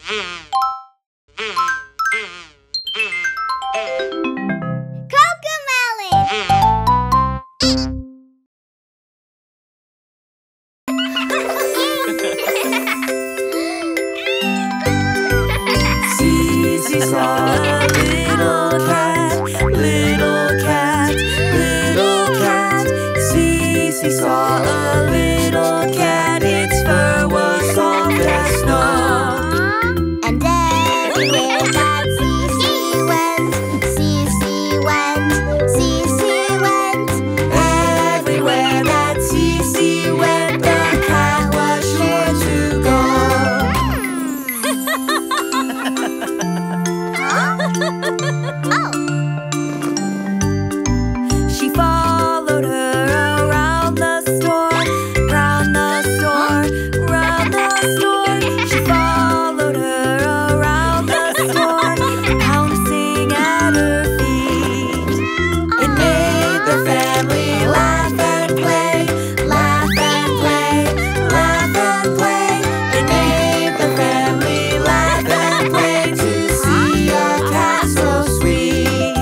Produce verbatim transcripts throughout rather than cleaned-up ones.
Cece saw a little cat, little cat, little cat. Cece saw a little cat, its fur was soft as snow. And everywhere that Cece went, Cece went, Cece went. Everywhere that Cece went, the cat was sure to go. She followed her around the store, round the store, round the store. She followed her around the store, pouncing at her feet. It made the family laugh and play, laugh and play, laugh and play. It made the family laugh and play to see a cat so sweet.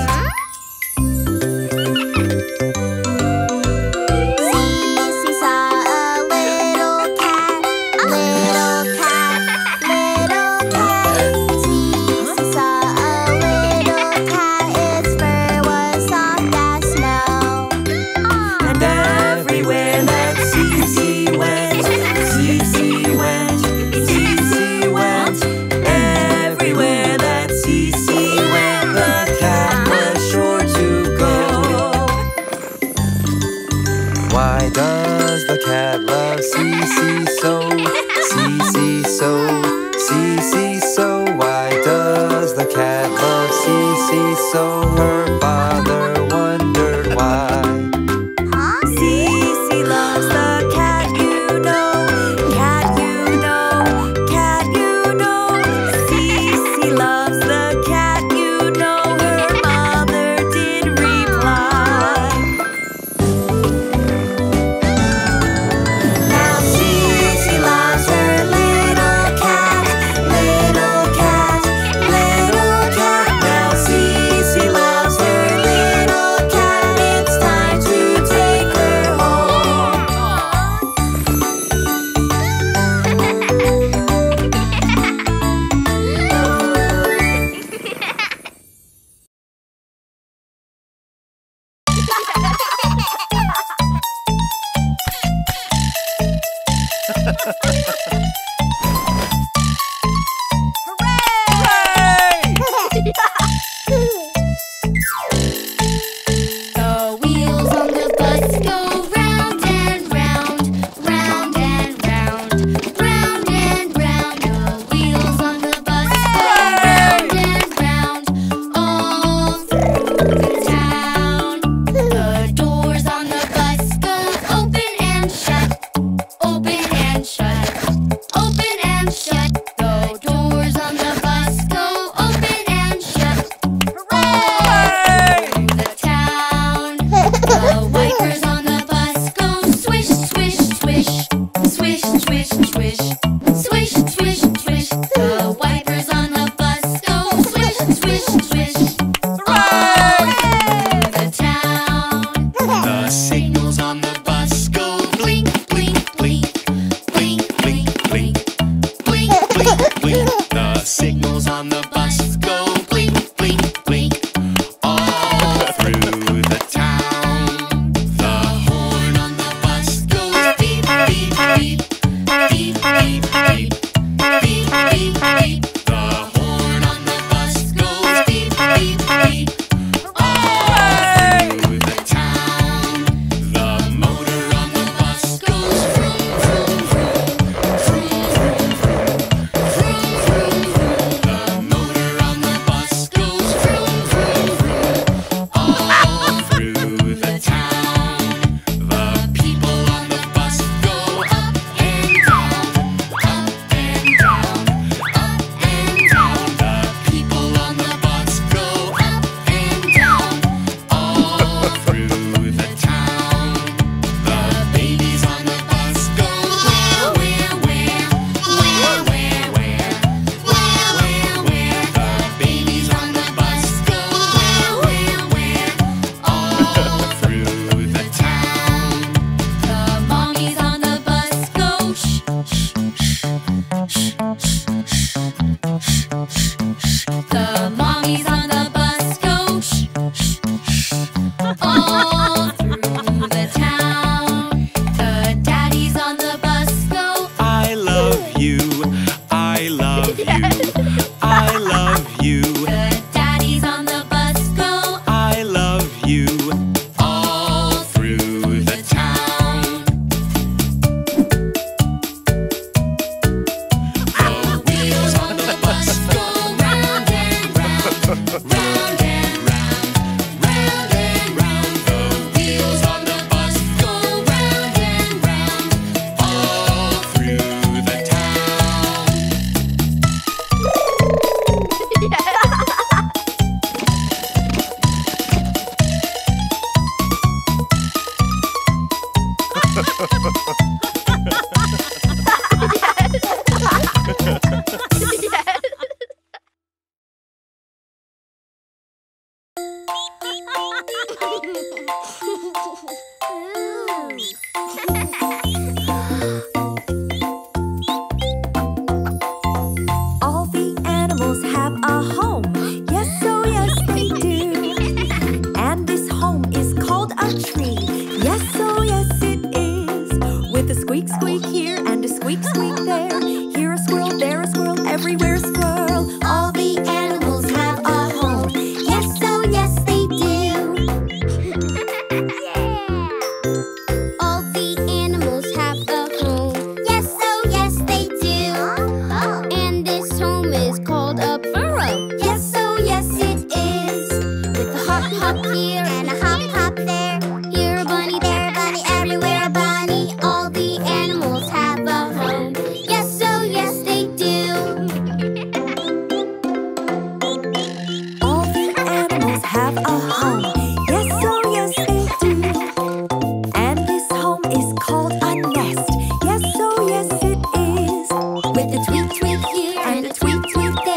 Cece saw a little cat, little cat, little cat. Cece saw a little cat, its fur was soft as snow. And everywhere that Cece went, Cece went, Cece went. Everywhere that Cece went, the cat was sure to go. Why does the cat love Cece so? Cece so, Cece so. Why does the cat love Cece so? Her father wondered why. Cece loves the cat, you know, cat, you know, cat, you know. Cece loves the cat, you know, her mother did reply. Now Cece loves her little cat, little cat, little cat. Now Cece loves her I love you. The daddies on the bus go, I love you. All through the town. The wheels on the bus go round and round, round and round, round and round. The wheels on the bus go round and round, all through the town. all the animals have a home. Yes, oh yes they do. And this home is called a tree. Yes, oh yes it is. With a squeak squeak here and a squeak squeak there. Here a squirrel, there a squirrel, everywhere a squirrel. All the animals have a home. Yes, oh yes they do. All the animals have a home. Yes, oh yes they do. And this home is called a burrow. Yes, oh yes it is. With a hop hop here and a hop hop there. Here a bunny, there a bunny, everywhere a bunny. All the animals have a home. Yes, oh yes they do. All the animals have a home. Yes, oh yes they do. And this home is called a nest. Yes, oh yes it is. With a tweet tweet here and a tweet tweet there.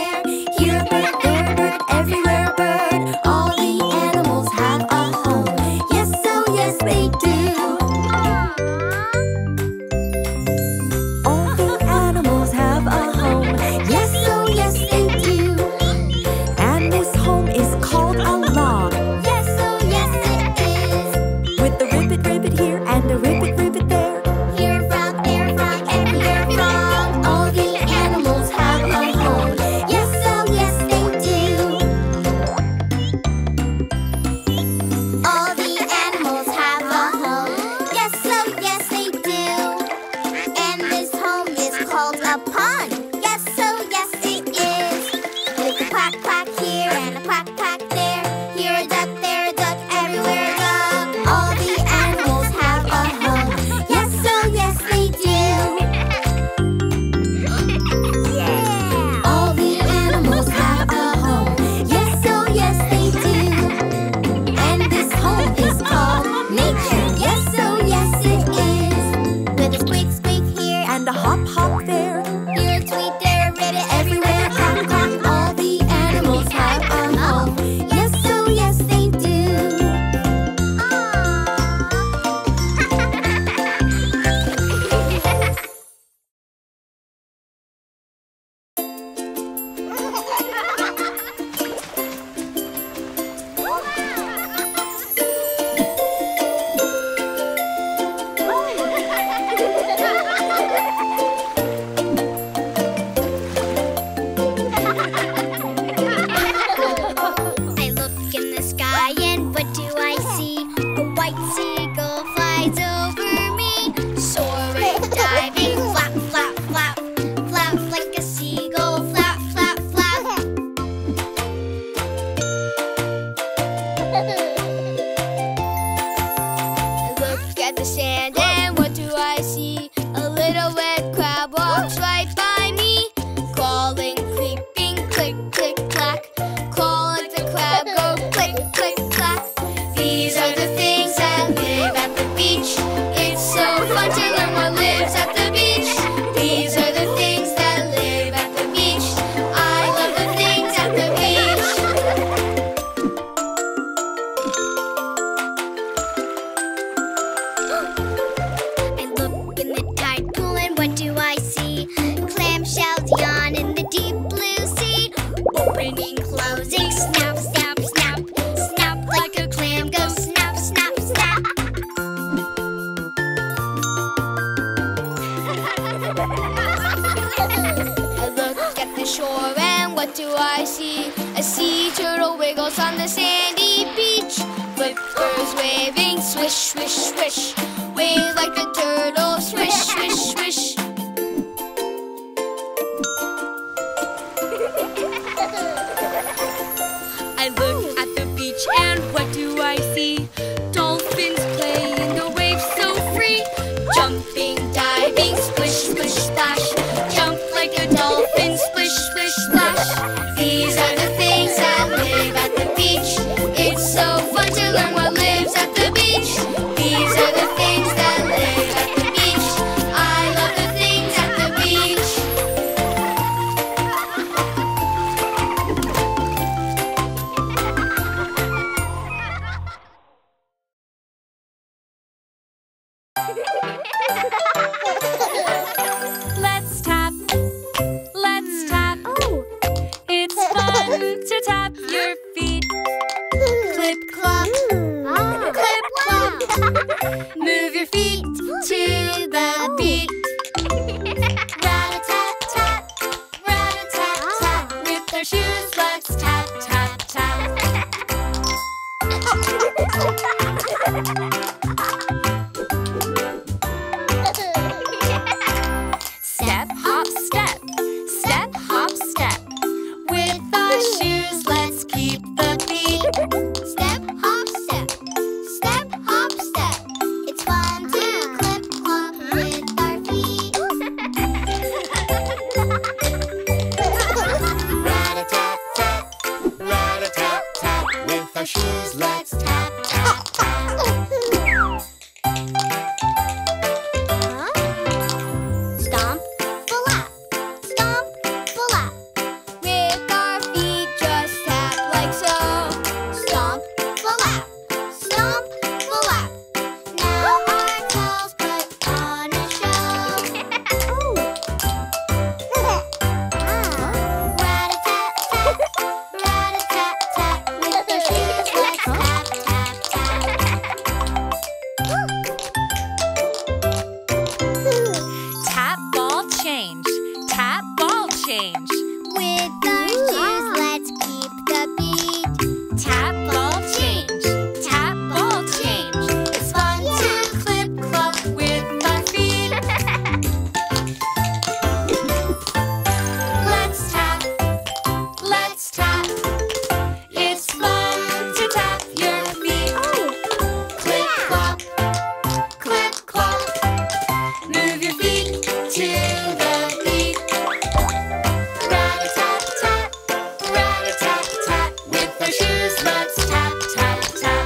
shore, and what do I see? A sea turtle wiggles on the sandy beach. Flippers waving, swish, swish, swish. Wave like a turtle, swish, swish, swish. I look at the beach and what do I see? Dolphins play in the waves so free. Jumping, diving, splish, splish, splash. Jump like a dolphin, splish, splish, splash. These are the things that live at the beach. It's so fun to learn what lives at the beach. These are the things that live at the beach. I love the things at the beach. Let's tap, let's tap. It's fun to tap your feet. Clip, clop, clip, clop. Move your feet To the beat. Rat-a-tat-tat, rat-a-tat-tat. with our shoes. Let's tap, tap, tap. Step, hop, step. Step, hop, step. With our shoes, let's keep the beat. Step, hop, step. Step, hop, step. It's fun to clip, clop with our feet. Rat-a-tat-tat, rat-a-tat-tat. With our shoes, let's tap, tap, tap. Stomp, flap, stomp, flap. With our feet, just tap like so. Stomp, flap, stomp, flap. Now our toes put on a show. Rat-a-tat-tat, rat-a-tat-tat. With our shoes, let's tap, tap, tap. Tap, ball, change. Tap, ball, change. With our shoes, let's keep the beat. Tap, ball, change. Tap, ball, change. It's fun to clip, clop with our feet. Let's tap, let's tap. It's fun to tap your feet. Clip, clop, clip, clop. Move your feet to the beat. Rat-a-tat-tat, rat-a-tat-tat. With our shoes, let's tap, tap, tap.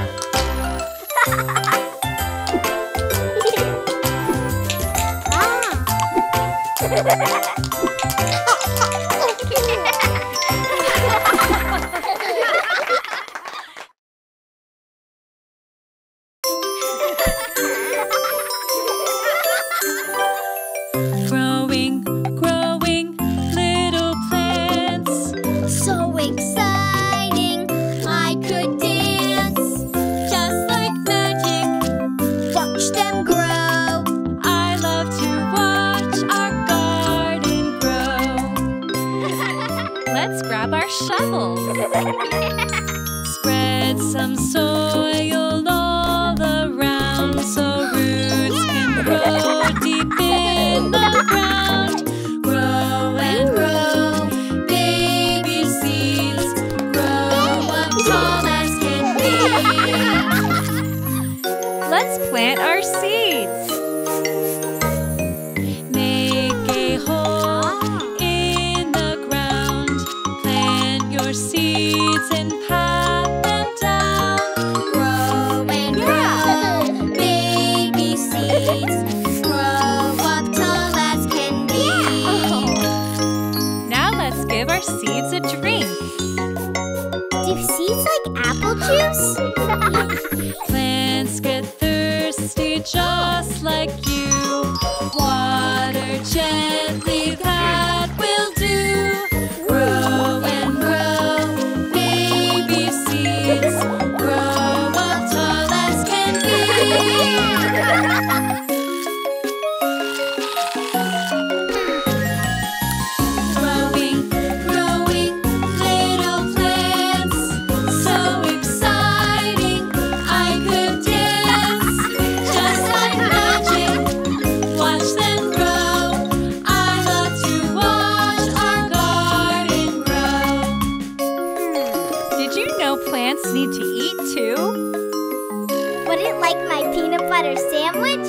Growing, growing, little plants. So exciting, I could dance. Just like magic, Watch them grow. I love to watch our garden grow. Let's grab our shovels. Spread some soil all around so roots can grow deep in the ground. Grow and grow, baby seeds. Grow up tall as can be. Let's plant our seeds. Make a hole in the ground. Plant your seeds and pat them down. Grow and grow, baby seeds. Grow up tall as can be. Now let's give our seeds a drink. Do seeds like apple juice? Plants get thirsty just like you. Water gently, that will do. Grow and grow, baby seeds. Grow up tall as can be. Growing, plants need to eat too? Would it like my peanut butter sandwich?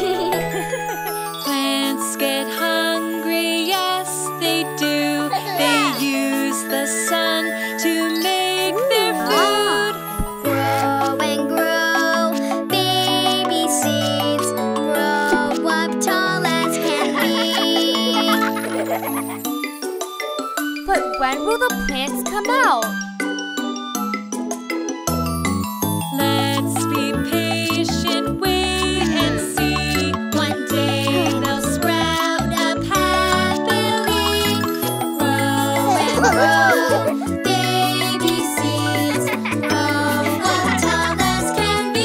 Plants get hungry, yes they do. They use the sun to make their food. Grow and grow, baby seeds. Grow up tall as can be. But when will the plants come out? Let's be patient, wait and see. One day they'll sprout up happily. Grow and grow, baby seeds. Grow up tall as can be.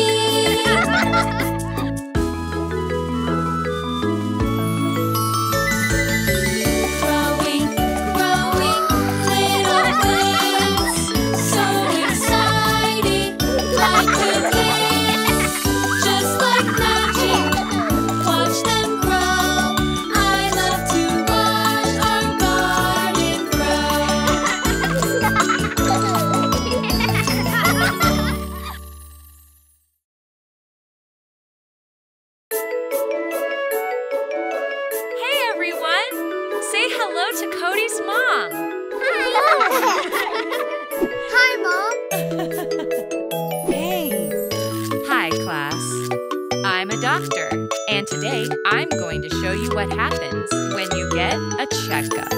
Growing, growing, little plants. So exciting, like to dance. Just like magic, watch them grow. I love to watch our garden Hey everyone! Say hello to Cody's mom. Hi, Mom. Hey. Hi, class. I'm a doctor, and today I'm going to show you what happens when you get a checkup.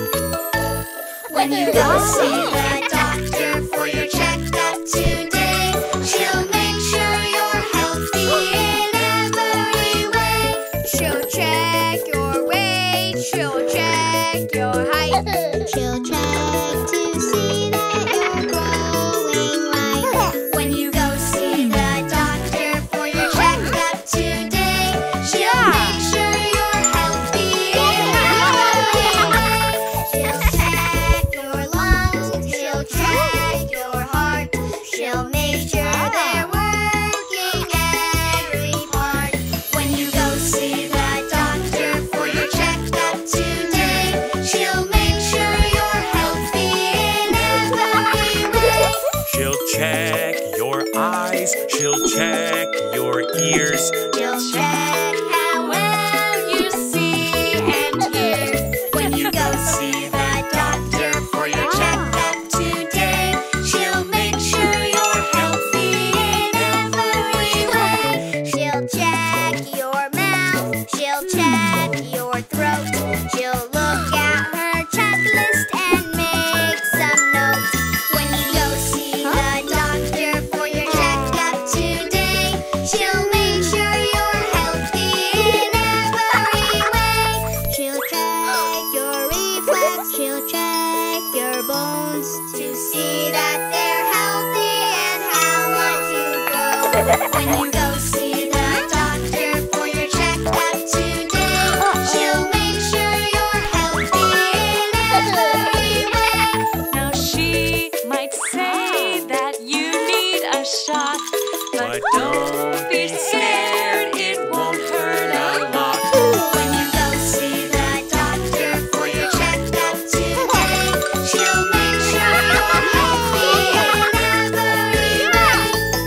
When you go see the doctor for your checkup today, she'll make sure you're healthy in every way. She'll check your weight, she'll check your height. She'll check to see that you're growing right. When you go see the doctor for your checkup today, she'll make sure you're healthy in every way. She'll check your lungs, she'll check your heart. She'll make sure they're working every part. When you go see the doctor for your checkup today, she'll make sure you're healthy in every way. She'll check your eyes, she'll check your ears. She'll check how well you see and hear. When you go see the doctor for your checkup today, she'll make sure you're healthy in every way. She'll check your mouth, she'll check your throat. She'll look at her checklist and make some notes. When you go see the doctor for your checkup today, she'll make sure you're healthy in every way. She'll check your reflex, she'll check your bones to see that they're healthy and how much you grow. When you go see the doctor for your checkup today, she'll make sure you're healthy in every way. Now she might say that you need a shot, but don't be scared, it won't hurt a lot. When you go see the doctor for your checkup today, she'll make sure you're healthy in every way.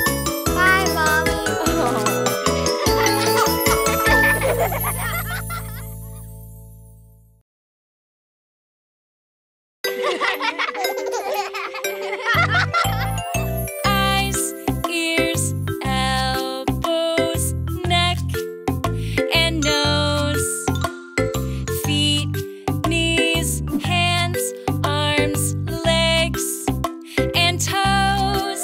Bye, Mommy. Eyes, ears, elbows, neck, and nose. Feet, knees, hands, arms, legs, and toes.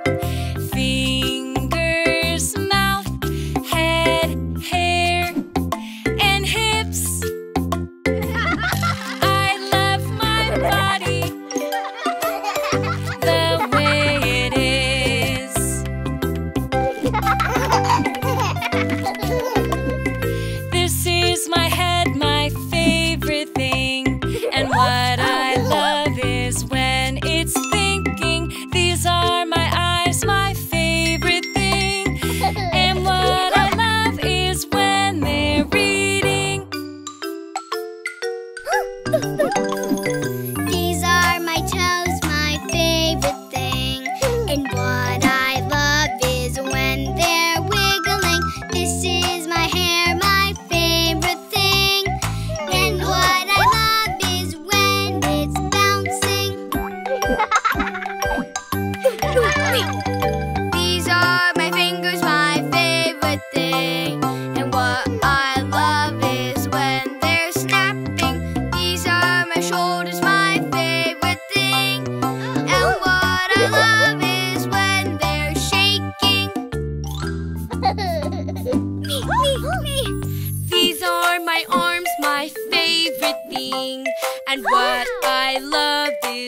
Fingers, mouth, head, hair, and hips. I love my body.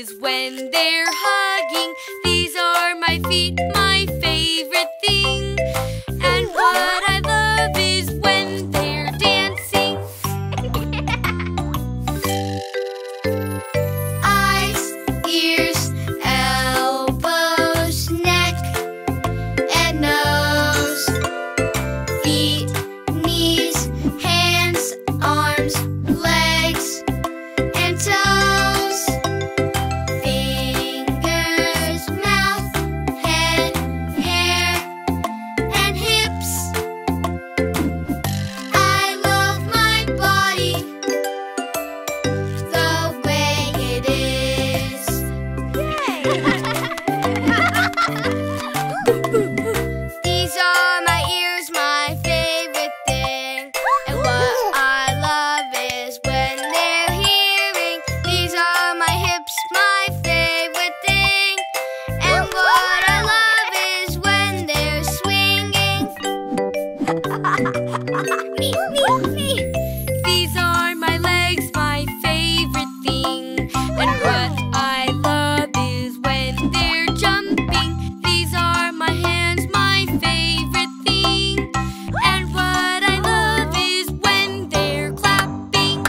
is when they're hugging. These are my feet, my favorite thing. And what I love is when they're dancing. Eyes, ears, elbows, neck, and nose. Feet, knees, hands, arms, legs, and toes. Fingers, mouth, head, hair, and hips. I love my body the way it is. These are my ears, my favorite thing. And what I love is when they're hearing. These are my hips, my favorite thing. And what I love is when they're swinging. Me, me, me. These are my legs, my favorite thing. And what I love is when they're jumping. These are my hands, my favorite thing. And what I love is when they're clapping.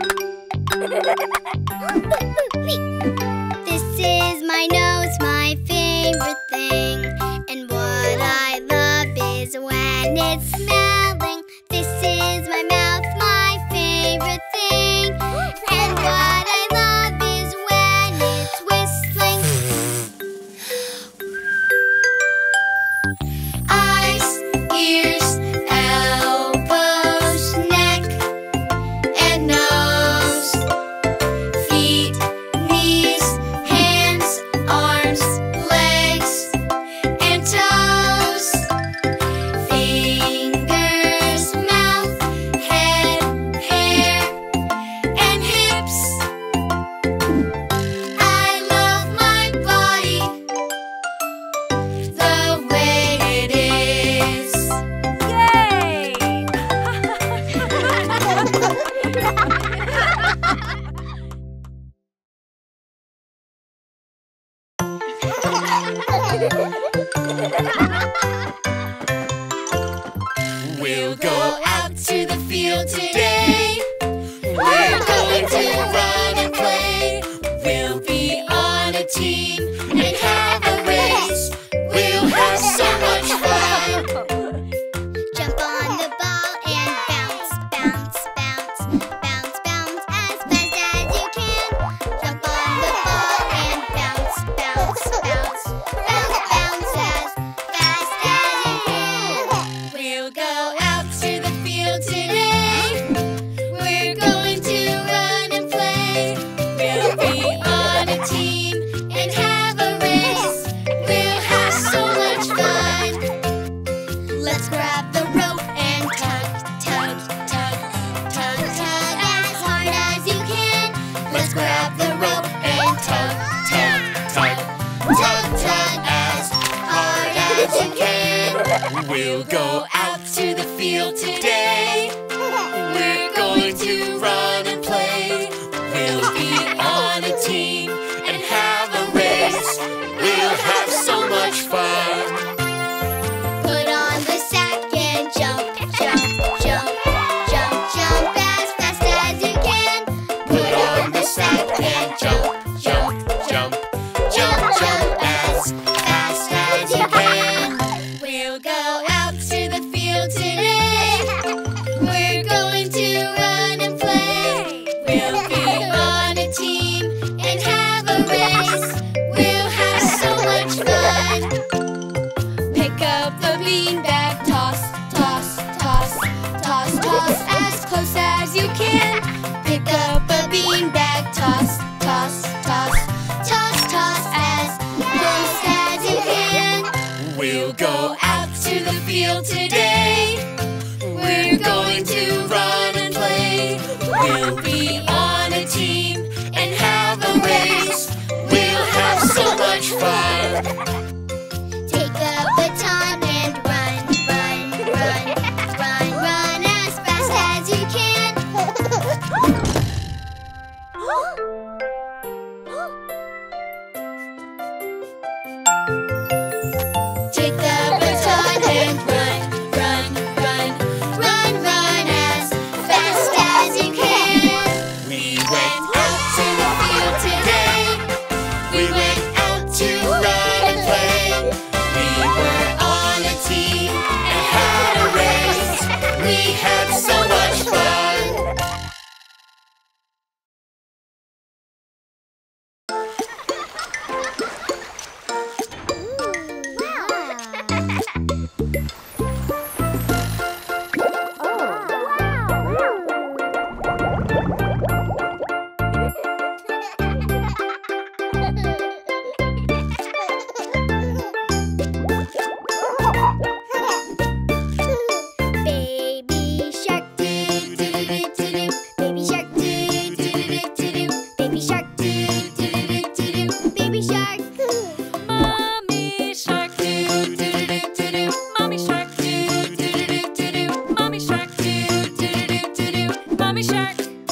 This is my nose, my favorite thing. And what I love is when it's smelling. This is my mouth, my favorite thing. And what I love is when it's whistling. Eyes, ears, elbows, neck, and nose. Feet, knees, hands, arms, legs, and toes. Fingers, mouth, head, hair, and hips. I love my body the way it is. We'll go out to the field today. We're going to run and play. We'll be on a team and have a race. We'll have so much fun. Jump on the ball and bounce, bounce, bounce, bounce, bounce as fast as you can. Jump on the ball and bounce, bounce, bounce, bounce, bounce as fast as you can. We'll go out to the field today. We're going to run and play. We'll be on a team and have a race. We'll have so much fun. Let's grab the rope and tug, tug, tug, tug, tug as hard as you can. Let's grab the rope and tug, tug, tug, tug, tug as hard as you can. We'll go out to the field today. We're going to run and play. We'll be on a team and have a race. We'll have so much fun. Put on the sack and jump, jump, jump, jump, jump as fast as you can. Put on the sack and jump, jump, Jump, jump, jump as fast as you can. we'll go out to the field today. We're going to run and play. We'll be on a team and have a race. We'll have so much fun. Pick up the beanbag, toss, toss, toss, toss, toss as close as you can. Pick up a beanbag, toss, toss, toss, toss, toss as close as you can. We'll go out to the field today. We're going to run and play. We'll be on a team and have a race. We'll have so much fun. Take a baton and run, run, run, run, run as fast as you can. Take the baton and run, run, run, run, run as fast as you can. We went out to the field today. We went out to run and play. We were on a team and had a race. We had so much fun. Baby shark, do do do do do do. Baby shark, do do do do do do. Baby shark, do do do do do do. Baby shark. Mommy shark do do do do do do. Mommy shark do do do do do do. Mommy shark do do do do do do. Mommy shark.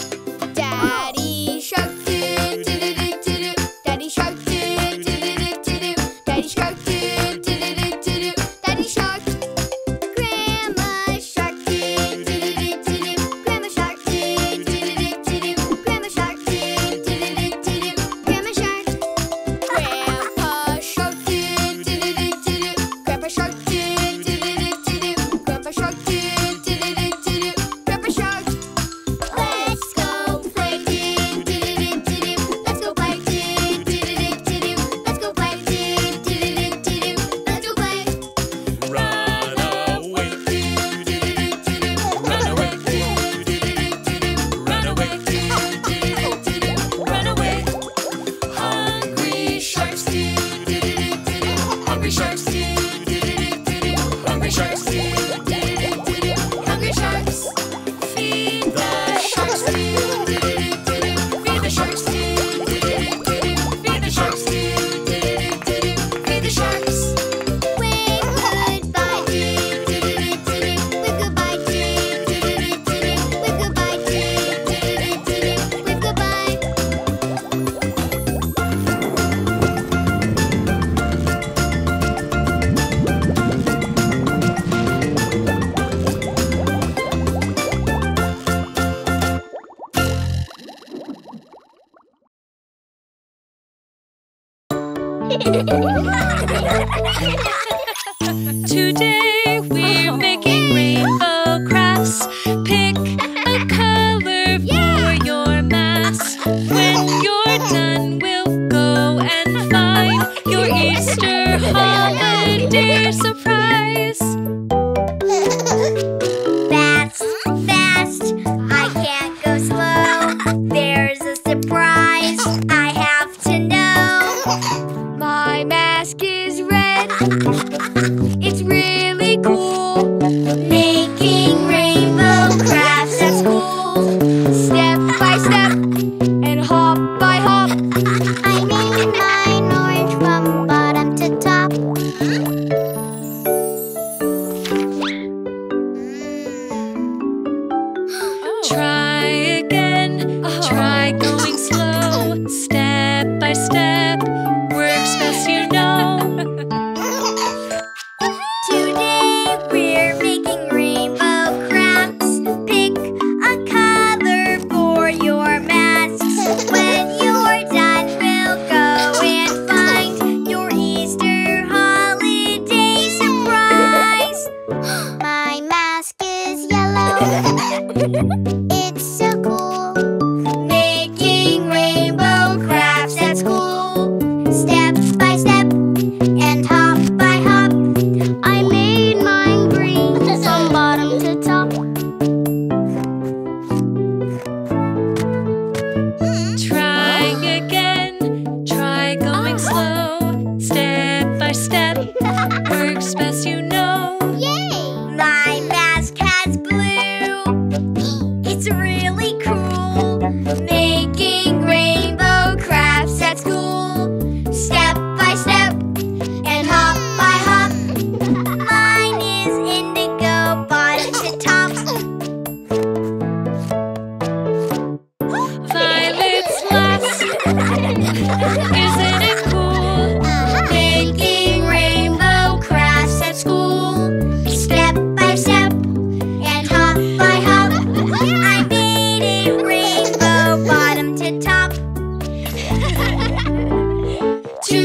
Daddy shark, do do do do do do. Daddy shark, do do do do do do. Daddy shark, do do do do do do. Daddy shark. Grandma shark, do do do do do do. Grandma shark, do do do do do do. Grandma shark, do do do do do do. Grandma shark. Grandpa shark, do do do do do do. Grandpa shark, do do do do do do. Grandpa shark, do do do do do do. Grandpa shark. Let's go play, do do do do do do. Let's go play, do do do do do do. Let's go play, do do do do do do. Let's go play. Run away, do do do do do do. Run away, do do do do do do. Run away, do do do do do do. Run away. Hungry sharks, do do do do do do. Hungry sharks, do do do do do do. Hungry sharks, do do do do do do. Hungry sharks. Feed the sharks, do do do do do do. Feed the sharks, do do do do do do. Feed the sharks, do do do do do do. Feed the sharks. Wave goodbye, do do do do do do. Wave goodbye, do do do do do do. Wave goodbye, do do do do do do. Wave goodbye. Today we're making rainbow crafts. Pick a color for your mask. When you're done, we'll go and find your Easter holiday surprise. Fast, fast, I can't go slow. There's a surprise I have to know. My mask is red. It's really cool. Making rainbow crafts at school. Step by step and hop by hop. I made mine orange from bottom to top. Try again, try going slow. Step by step, works best you know. Today we're making rainbow crafts. Pick a color for your masks. When you're done, we'll go and find your Easter holiday surprise. My mask is yellow. It's so cool. Making rainbow crafts at school. Step by step and hop by hop. I made mine green from bottom to top. Trying again, try going slow. Step by step, works best you know. Yay! My mask has blue. It's really cool. Making rainbow crafts at school. Step by step and hop by hop. Mine is indigo, bottom to top. Violet's last, isn't it cool? Making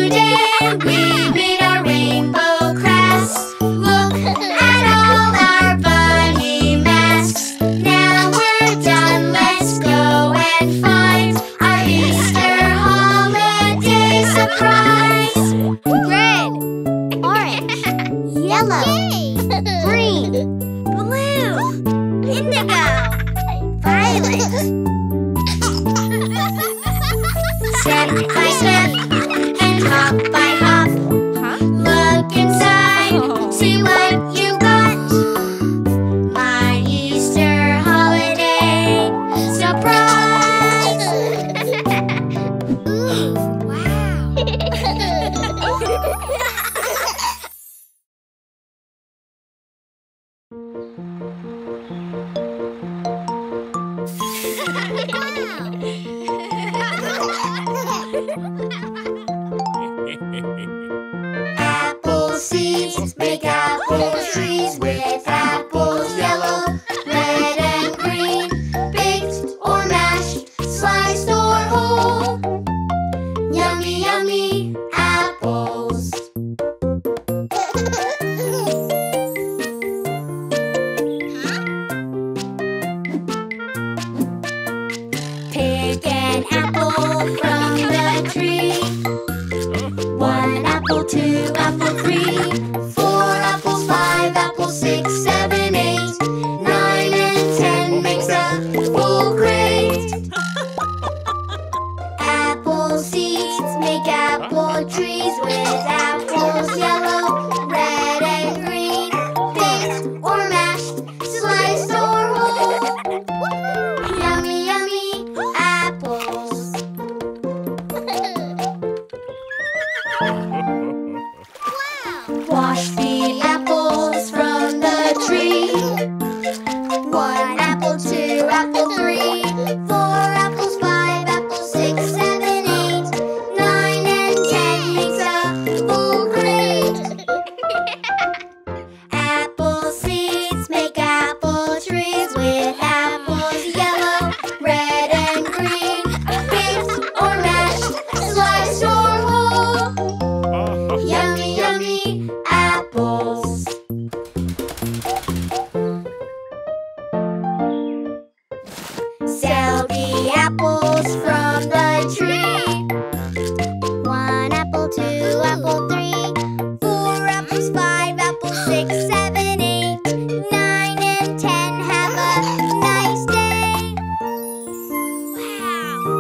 holiday, we made our rainbow crafts. Look at all our bunny masks. Now we're done, let's go and find our Easter holiday surprise. Red, orange, yellow, green, blue, indigo, violet. Step by step and hop by hop. Look inside, see what you got. My Easter holiday surprise. Ooh, wow. Apple seeds make apple trees with apples yellow, red and green, baked or mashed, sliced or whole. Yummy, yummy apples. Pick an apple from the tree. One apple, two apple, three, four apples, five apples, six, seven, eight, nine and ten makes a full crate. Apple seeds make apple trees with apples yellow, red and green, baked or mashed, sliced or whole. Yummy, yummy apples. Wash the apples from the tree. One apple, two apple, three, four apples, five apples, six, seven, eight, nine and ten makes a full crate. Apple seeds make apple trees with apples yellow, red and green, baked or mashed, sliced or whole. Yummy, yummy apples. Sell the apples from the tree. One apple, two apple, three, four apples, five apples, six, seven, eight, nine and ten. Have a nice day. Wow.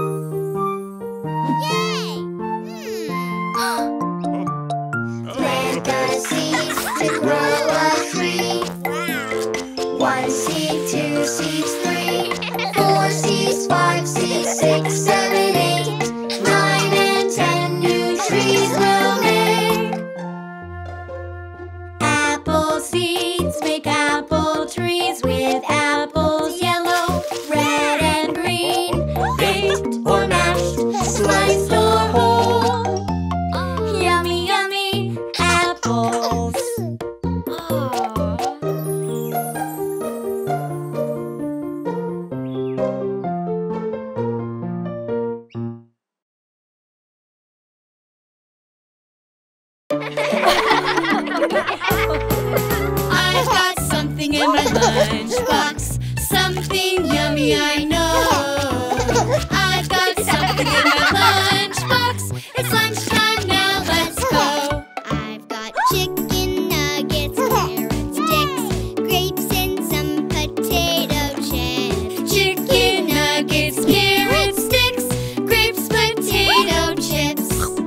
Yay! Hmm. Plant the seeds to grow a tree. One seed, two seeds, three, four seeds, five seeds, six, seven, eight, nine and ten new trees will make. Apple seeds make apple trees with apples yellow, red and green, baked or mashed, sliced or whole. Yummy, yummy apples. I've got something in my lunchbox, something yummy I know. I've got something in my lunchbox, it's lunchtime now, let's go. I've got chicken nuggets, carrot sticks, grapes and some potato chips. Chicken nuggets, carrot sticks, grapes, potato chips.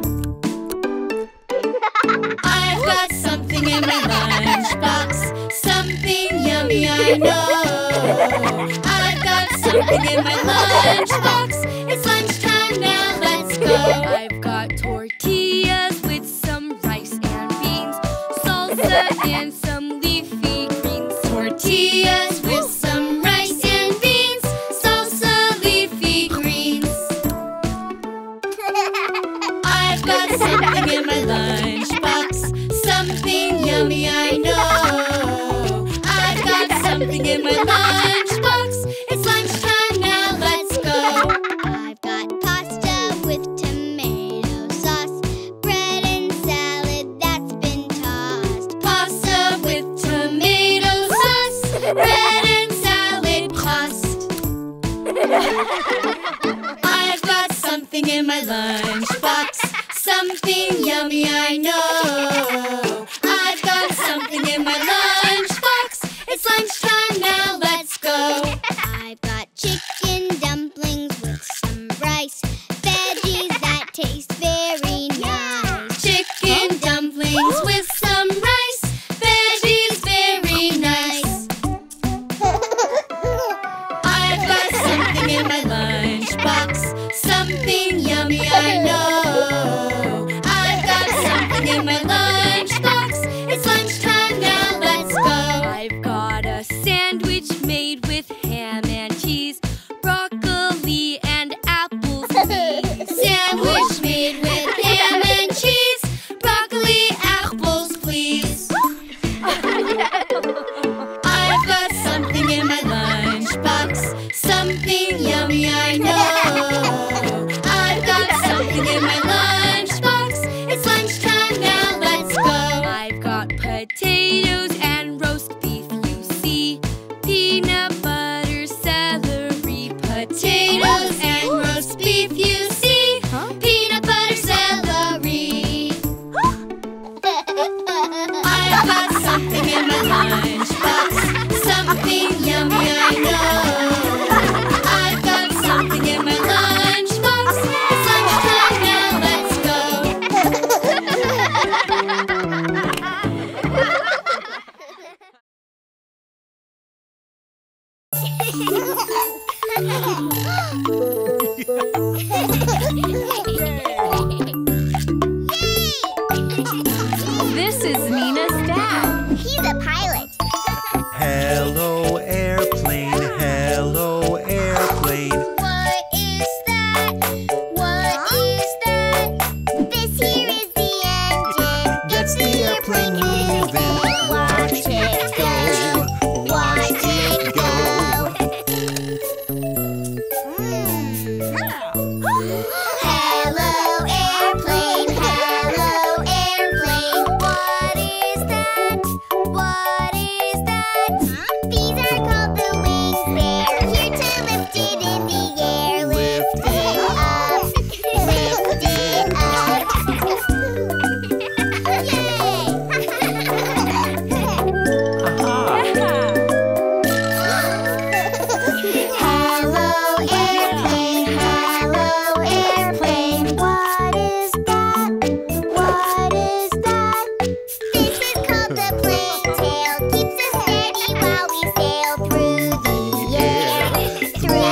I've got something in my lunchbox, something yummy I know. I've got something in my lunchbox, it's lunchtime now, let's go. I've got tortillas with some rice and beans, salsa and some leafy greens. Tortillas with some rice and beans, salsa, leafy greens. I've got something in my lunchbox, something yummy I know. I've got something in my lunchbox, it's lunchtime now, let's go. I've got pasta with tomato sauce, bread I've got something in my lunchbox, something yummy I know. I've got something in my lunchbox. It's lunchtime now, let's go. I've got chicken dumplings with some rice, veggies that taste very nice. Chicken dumplings with some rice, veggies very nice. I've got something in my lunchbox, something yummy I know. I've got something in my lunchbox. It's lunchtime now, let's go. I've got a sandwich made with ham and cheese, broccoli and apples, please. Sandwich made with ham and cheese, broccoli, apples, please. I've got something in my lunchbox, something yummy I know. I've got something in my lunchbox. It's lunchtime now, let's go. I've got potatoes and roast beef, you see, peanut butter, celery, Potatoes and roast beef, you see. Peanut butter, celery. I've got something in my lunchbox, something yummy I know. I've got something in my lunchbox. It's lunchtime now, let's go. This is Nina's dad. He's a pilot. Hello, airplane. Hello, airplane. What is that? What is that? This here is the engine. That's the airplane moving. Watch it go. Watch it go. Hello, airplane. Hello, airplane. What is that? What is that? These are called the wings. They're here to lift it in the air. Lift it up. Lift it up. Hello, airplane. Hello, airplane. What is that? What is that? This is called the plane tail. Keeps us steady while we sail through the air. Through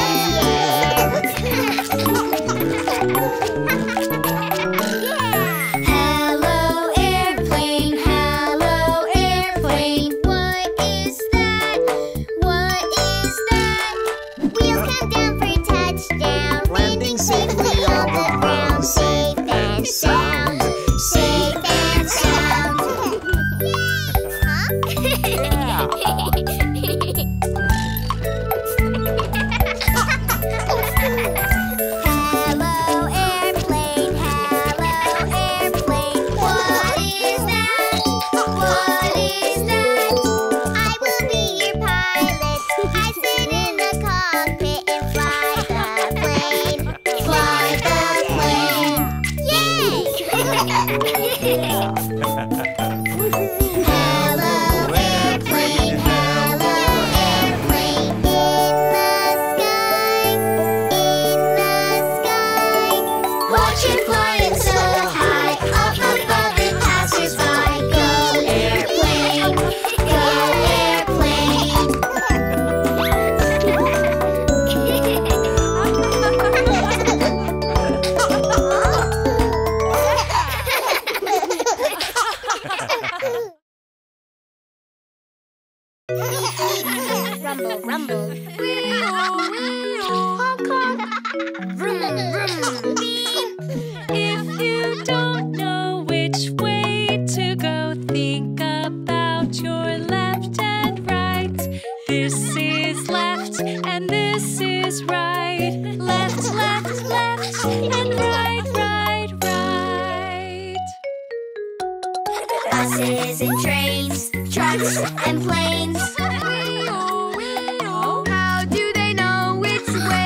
the air. Hello, airplane. Hello, airplane. What is that? What is that? Wheels come down for touchdown, landing safely on the ground, safe and sound, safe and sound. Huh? Hello, airplane. Hello, airplane. What is that? What is that? I will be your pilot. I sit in the cockpit and fly the plane. Fly the plane. Yay! Hello, airplane. Hello, airplane. In the sky. In the sky. Watch it flying so high. Up above it passes by. Go airplane. Go airplane. Rumble, rumble. Honk, honk. Vroom, vroom. If you don't know which way to go, think about your left and right. This is left and this is right. Left, left, left, and right, right, right. Buses and trains, trucks and planes. How do they know which way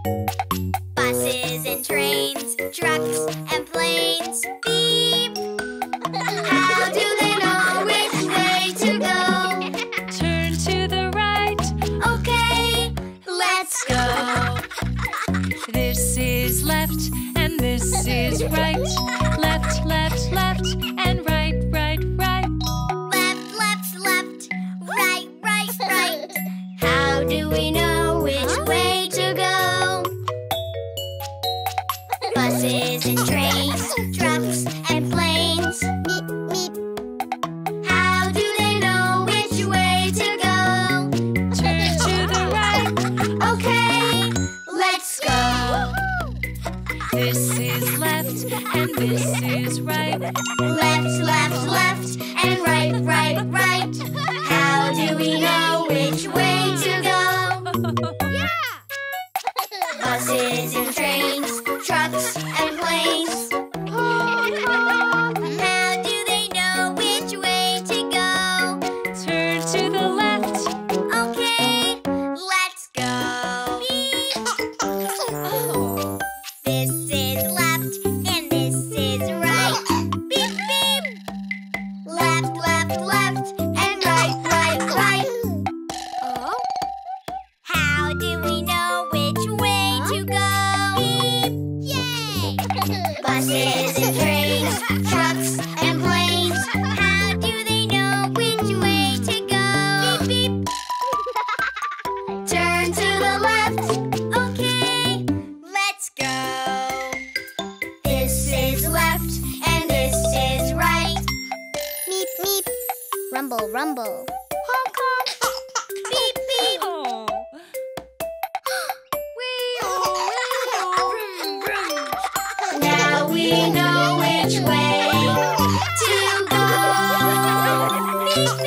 Buses and trains, trucks and planes. Beep! How do they know which way to go? Turn to the right. Okay, let's go. This is left and this is right. Left, left, left, and right, right, right. Left, left, left, right, right, right. How do we know which way to go? Buses and trains, trucks and planes. Meep, meep. How do they know which way to go? Turn to the right. Okay, let's go. This is left and this is right. Left, left, left, and right, right, right. How do we know which way to go? Buses and trains, trucks and planes. How do they know which way to go? Turn to the left. Okay, let's go. This is left and this is right. Beep, beep. Left, left, left, and right, right, right. How do we know which way to go? Beep. Yay! Buses and trains, trucks and planes. How do they know which way to go? Beep, beep. Turn to the left. Okay, let's go. This is left and this is right. Meep, meep. Rumble, rumble. Honk, honk. Beep, beep. Oh. Now we know which way to go. Beep,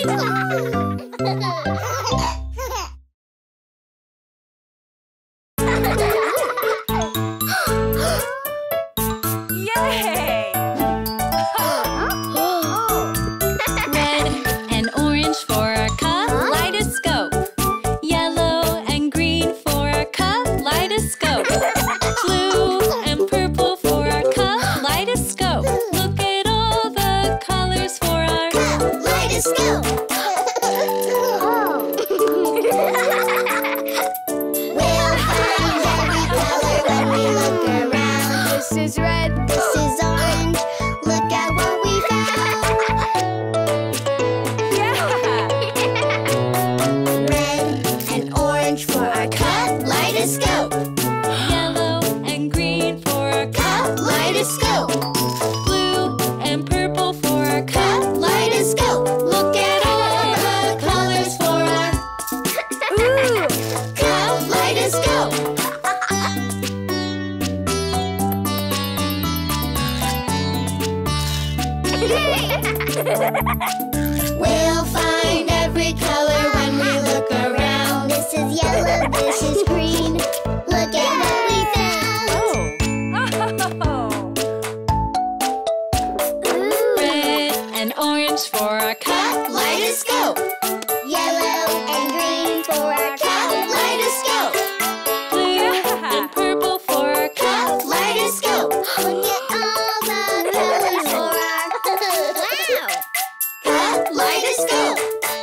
Yay! Red and orange for our kaleidoscope. Yellow and green for our kaleidoscope. Blue and purple for our kaleidoscope. Look at all the colors for our Kaleidoscope. We'll find every color when we look around. This is red, this is orange. Look at what we found. Yeah! Red and orange for our kaleidoscope. yellow and green for our Kaleidoscope. blue and purple for our Kaleidoscope. Look at all the colors for our Ooh, kaleidoscope. We'll find every color when we look around. This is yellow, this is green. Look at what we found. Oh. red and orange for our Kaleidoscope. Yellow and green for our kaleidoscope. blue and purple for our Kaleidoscope. Look at all the colors for our Wow. Kaleidoscope.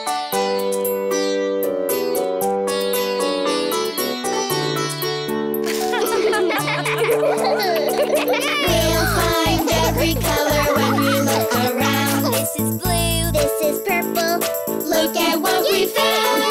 We'll find every color when we look around. This is blue, this is purple. Look at what we found.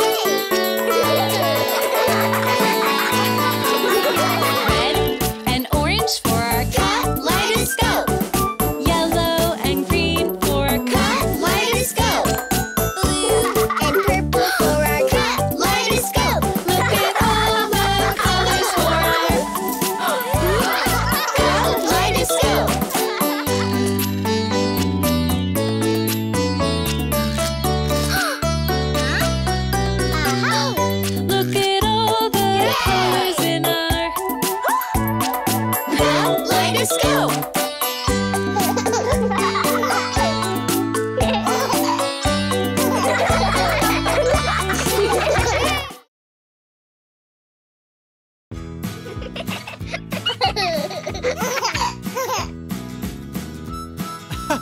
red and orange for our Kaleidoscope. yellow and green for our Kaleidoscope. Blue and purple for our kaleidoscope. Look at all the colors for our kaleidoscope. Aha!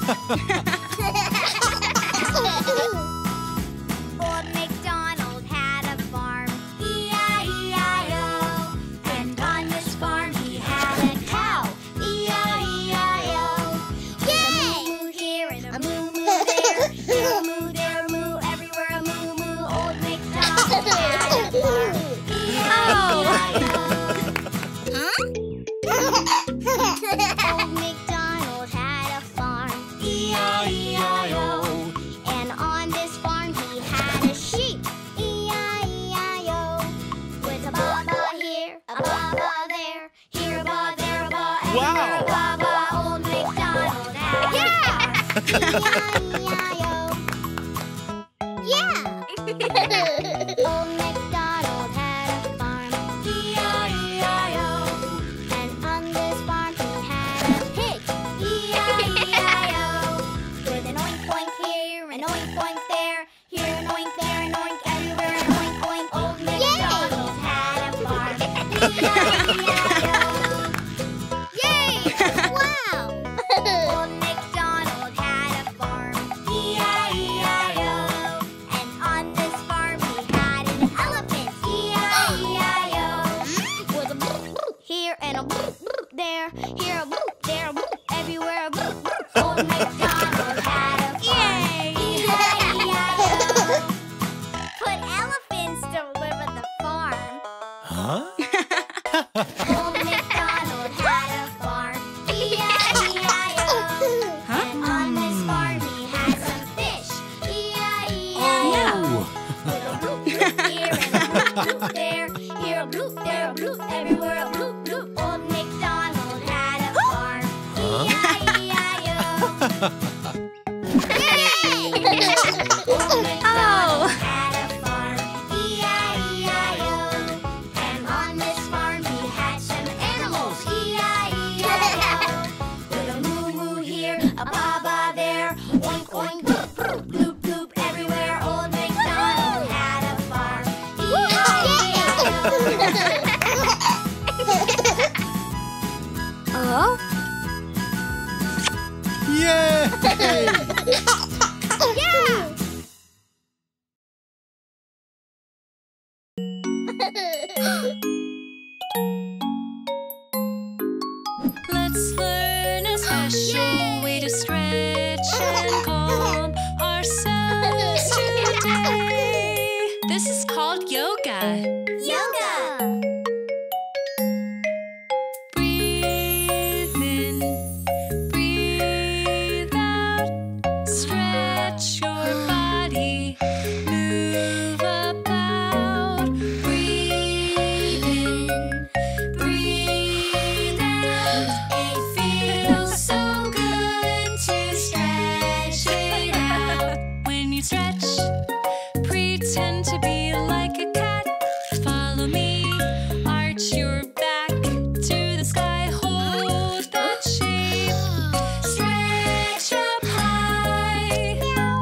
Old MacDonald had a farm, E I E I O. And on this farm he had a cow, E I E I O. Yay! A moo here and a moo moo there, here a moo, there a moo, everywhere a moo moo. Old MacDonald had a farm, E I E I O. Old MacDonald had a farm, E I E I O. And on this farm he had a sheep, E I E I O. With a ba-ba here, a ba-ba there, here a ba, there a ba, everywhere a ba-ba. Old MacDonald had a farm, E I E I O. Yeah! Old MacDonald had a farm, E I E I O. And on this farm he had a pig, E I E I O. With an oink oink here, an oink oink there, here an oink, there an oink, everywhere an oink oink. Old MacDonald had a farm, E I E I O. Yay! Wow! Old MacDonald had a farm, E I E I O. And on this farm he had an elephant, E I E I O. With a bloop bloop here and a bloop bloop there, here a bloop, there a bloop, everywhere a bloop bloop. Old MacDonald had a farm, E I E I O. Put elephants to live at the farm. Huh? Old MacDonald had a farm, E I E I O. And on this farm he had some fish, E I E I O. With a bloop bloop here and a bloop bloop there, here a bloop, there a bloop, everywhere a bloop bloop. Old MacDonald had a farm, E I E I O. Yay! Old MacDonald had a farm, E I E I O. And on this farm he had some animals, E I E I O. With a moo moo here, a ba ba there, oink oink, bloop bloop, bloop bloop, everywhere. Old MacDonald had a farm, E I E I O. Oh? Yay! Yeah! Let's learn a special way to stretch and calm ourselves today. This is called yoga. Yoga! Breathe in, breathe out, stretch your body, move about. Breathe in, breathe out. It feels so good to stretch it out. When you stretch, pretend to be like a cat. Follow me, arch your back to the sky, hold that shape, stretch up high.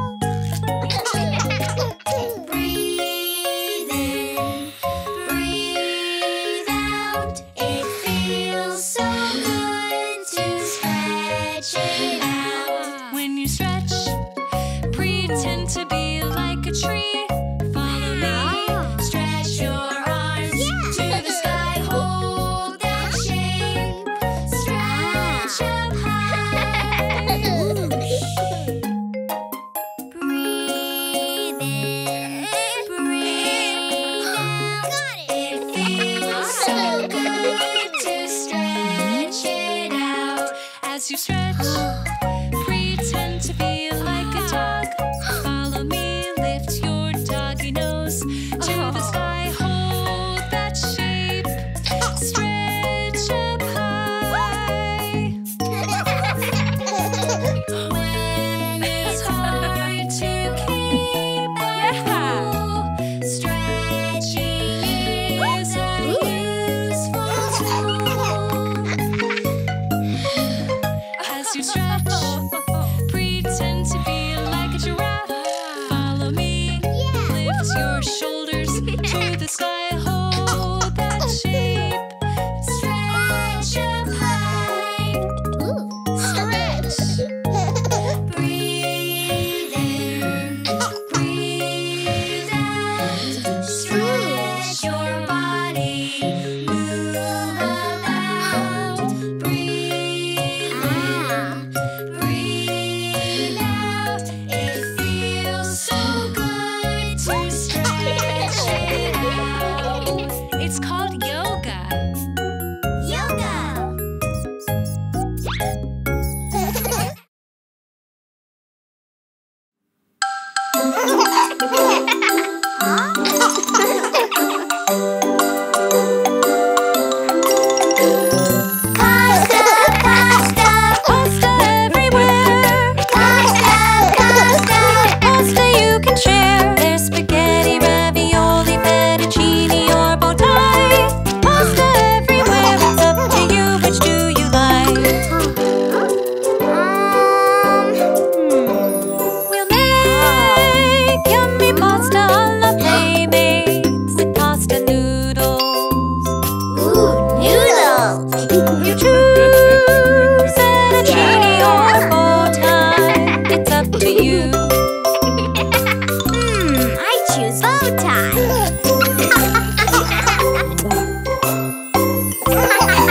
Breathe in, breathe out. It feels so good to stretch it out. When you stretch, pretend to be like a tree. Follow me, stretch your arms to the sky, hold that shape, stretch up high. Breathe in, breathe out. It feels so good to stretch it out. As you stretch, pretend to be like a dog. Follow me, lift your doggy nose to the sky, hold that shape, stretch up high. When it's hard to keep a cool, stretching is a useful tool. As you stretch,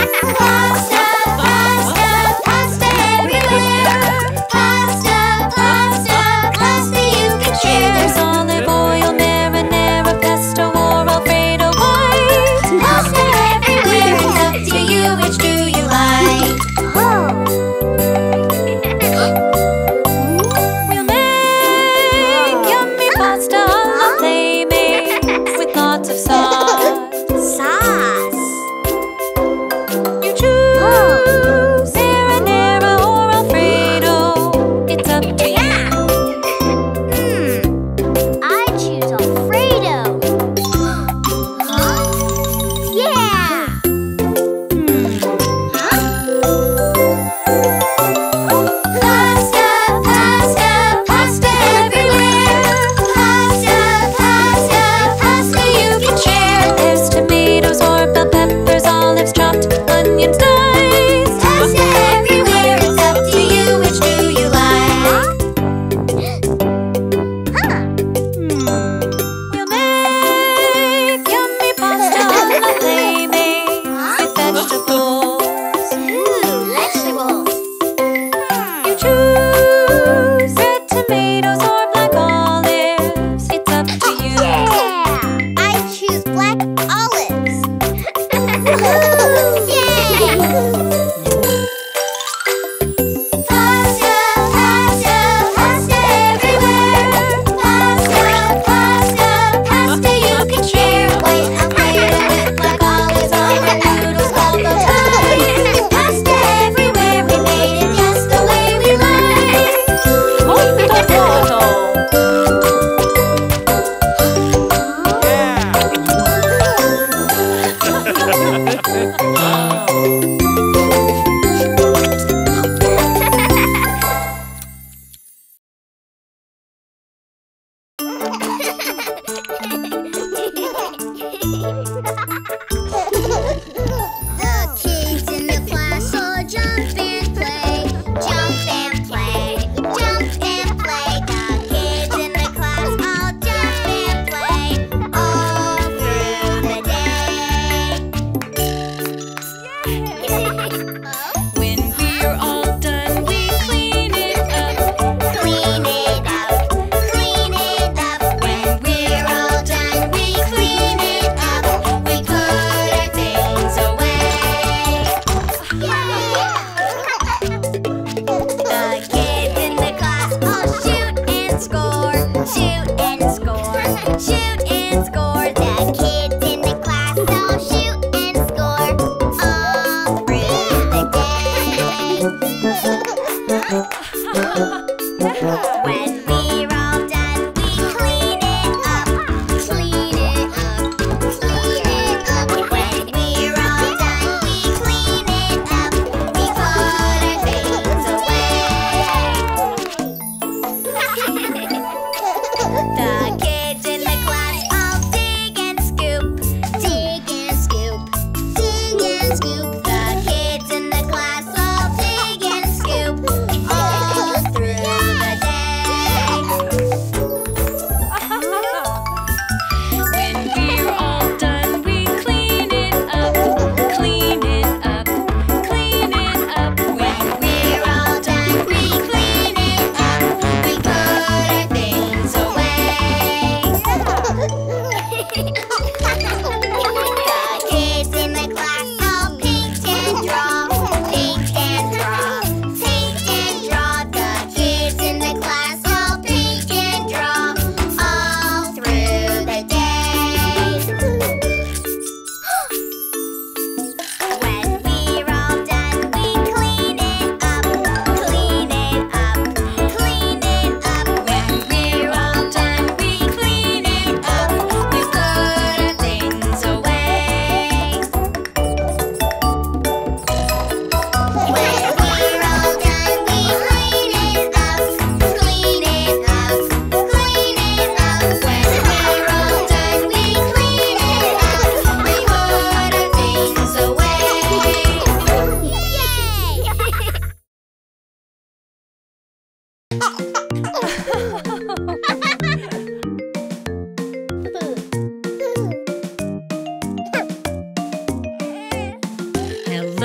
Pasta, pasta, pasta everywhere. Pasta, pasta, pasta you can share. There's olive oil, marinara, pesto, or Alfredo white. Pasta everywhere, it's up to you, which do you like? We'll make yummy pasta alla flaming with lots of sauce. Sauce. You choose marinara or Alfredo. It's up to you. Hmm, I choose Alfredo. Huh? Yeah. Pasta, pasta, pasta everywhere. Pasta, pasta, pasta you can share. There's tomatoes or bell peppers, olives chopped, onions diced. Pasta everywhere, it's up to you, which do you like? We'll make yummy pasta alla flaming with vegetables. Ooh, vegetables. You choose red tomatoes or black olives. It's up to you. Yeah, I choose black olives. Yay!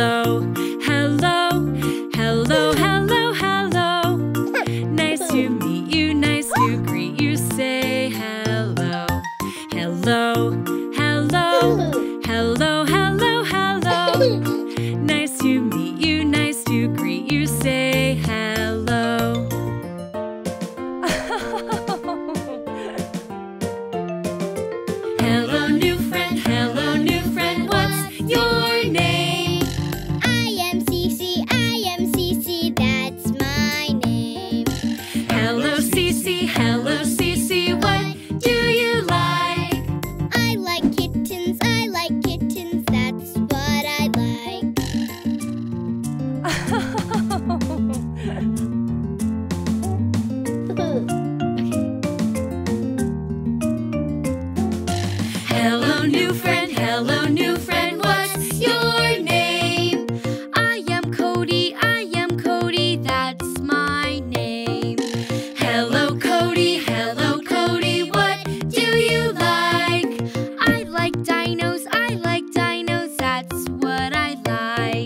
Hello, hello, hello, hello, hello. Nice to meet you, nice to greet you. Say hello. Hello, hello, hello, hello, hello. Nice to meet you, nice to greet you. Say hello. Hello, new friend, hello, new friend. What's your name? I am Cece, I am Cece, that's my name. Hello, Cece, hello, Cece. What do you like? I like kittens, I like kittens, that's what I like. Hello, new friend, hello, new friend. What's your name? I am Cody, I am Cody, that's my name. Hello, Cody, hello, Cody. What do you like? I like dinos, I like dinos, that's what I like.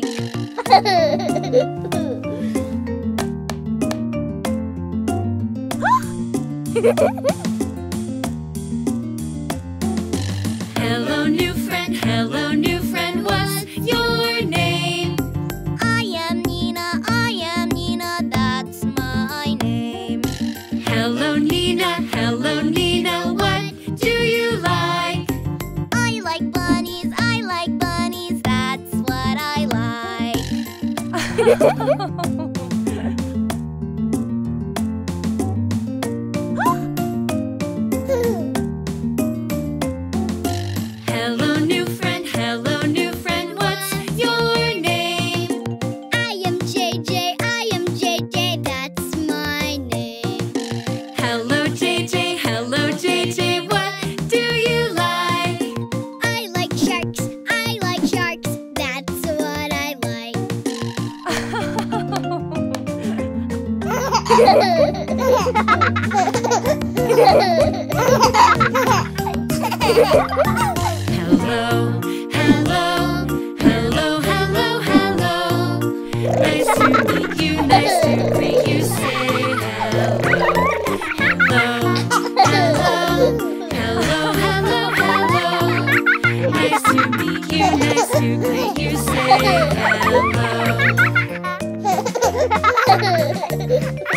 Hello, new friend, hello, new friend. What's your name? I am Nina, I am Nina, that's my name. Hello, Nina, hello, Nina. What do you like? I like bunnies, I like bunnies, that's what I like. Hello, new friend, hello, new friend. What's your name? I am J J, I am J J, that's my name. Hello, J J, hello, J J. What do you like? I like sharks, I like sharks, that's what I Hello, hello, hello, hello, hello. Nice to meet you, nice to greet you. Say hello. Hello, hello, hello, hello, hello. Nice to meet you, nice to greet you. Say hello.